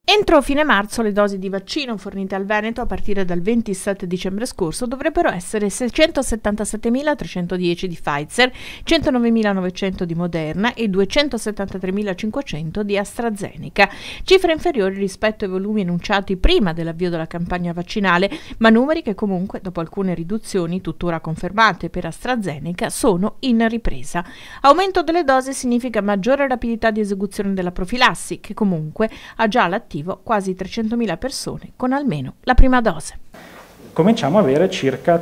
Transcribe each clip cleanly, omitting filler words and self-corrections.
Entro fine marzo le dosi di vaccino fornite al Veneto a partire dal 27 dicembre scorso dovrebbero essere 677.310 di Pfizer, 109.900 di Moderna e 273.500 di AstraZeneca, cifre inferiori rispetto ai volumi enunciati prima dell'avvio della campagna vaccinale, ma numeri che comunque, dopo alcune riduzioni tuttora confermate per AstraZeneca, sono in ripresa. Aumento delle dosi significa maggiore rapidità di esecuzione della profilassi, che comunque ha già all'attivo quasi 300.000 persone con almeno la prima dose. Cominciamo ad avere circa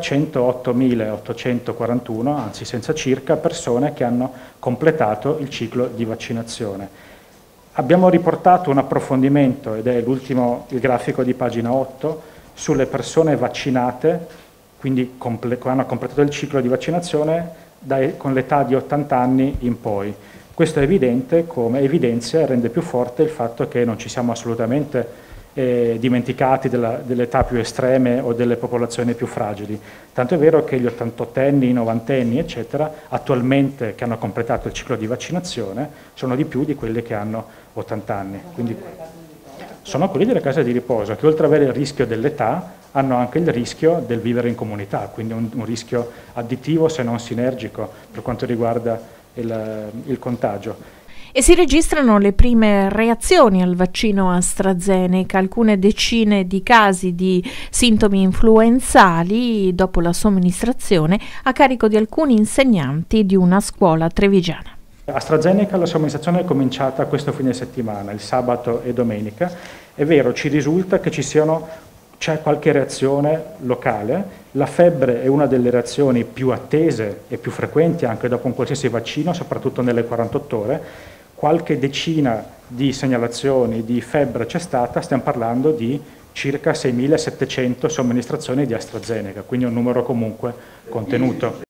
108.841, anzi senza circa, persone che hanno completato il ciclo di vaccinazione. Abbiamo riportato un approfondimento, ed è il grafico di pagina 8, sulle persone vaccinate, quindi che hanno completato il ciclo di vaccinazione con l'età di 80 anni in poi. Questo è evidente, come evidenzia e rende più forte il fatto che non ci siamo assolutamente dimenticati delle età più estreme o delle popolazioni più fragili. Tanto è vero che gli 88enni, i 90enni, eccetera, attualmente che hanno completato il ciclo di vaccinazione sono di più di quelli che hanno 80 anni. Quindi sono quelli delle case di riposo che, oltre ad avere il rischio dell'età, hanno anche il rischio del vivere in comunità, quindi un rischio additivo se non sinergico per quanto riguarda il contagio. E si registrano le prime reazioni al vaccino AstraZeneca, alcune decine di casi di sintomi influenzali dopo la somministrazione a carico di alcuni insegnanti di una scuola trevigiana. AstraZeneca, la somministrazione è cominciata questo fine settimana, il sabato e domenica. È vero, ci risulta che c'è qualche reazione locale. La febbre è una delle reazioni più attese e più frequenti anche dopo un qualsiasi vaccino, soprattutto nelle 48 ore. Qualche decina di segnalazioni di febbre c'è stata, stiamo parlando di circa 6.700 somministrazioni di AstraZeneca, quindi un numero comunque contenuto.